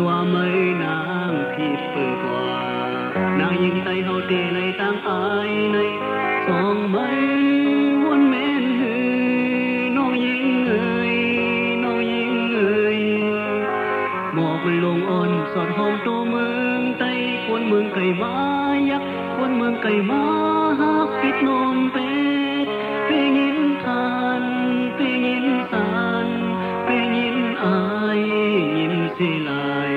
ว่าไม่นางผิดเปิดกว่านางยิงใจเฮาเตในต่างอายในสองไม่วนแม่นหือน้องยิงเอ่ยน้องยิงเอ่ยบอกมันลงอ่อนสอดหอมตัวเมืองไต้คนเมืองไก่มายักคนเมืองไก่มาฮักปิดนมเป็ดเปยินทานเปยินสานเปยินอายยินเสลาย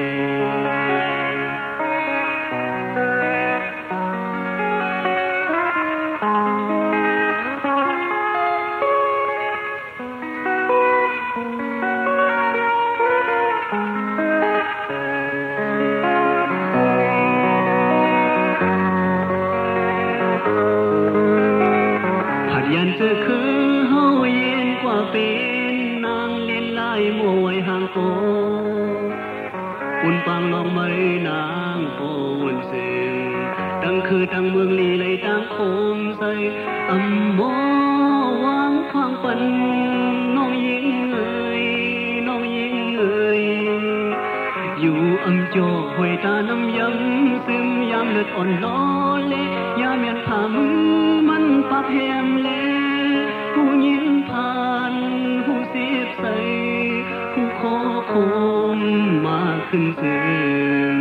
ยันเธอคือเฮาเย็นกว่าเป็นนางเล่นลายมวยห่างโกอุ่นปังน้องไม่นางโปวนเสียงตั้งคือตั้งเมืองลีเลยตั้งโคมใส่อำโมวางควางปันน้องยิงเอ่ยน้องยิงเอ่ยอยู่อำโจหอยตาน้ำยำซึมยามเลือดอ่อนล้อเละยามยันผ่ามือมันปักแหมเละผู้ยินผ่านผู้เสียบใส่ผู้ขอคมมาขึ้นเสียง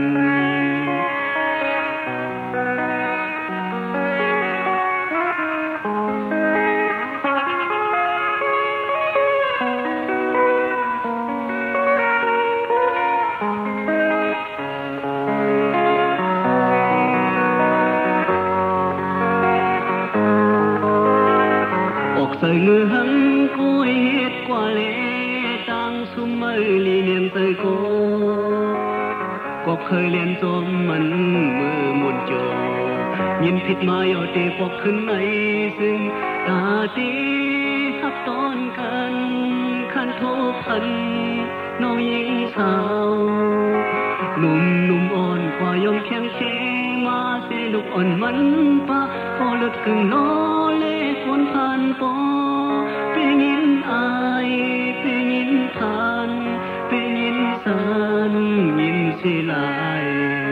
ใส่มือหังกุยเฮ็ดกว่าเลตังสุมไม่ลีเนียนเตยโกก็เคยเรียนจมมันมือมุนโจยินผิดมาย่อเตปกขึ้นในซึ่งตาตีทับตอนกันขันโทพันน้องยิงสาวหนุ่มอ่อนกว่ายอมแข็งเชมาเสลูกอ่อนมันปะพอเลือดกึ่งน้อเล่คนผ่านปอเป็นยินอายเป็นยินผ่านเป็นยินสานยินเสลาย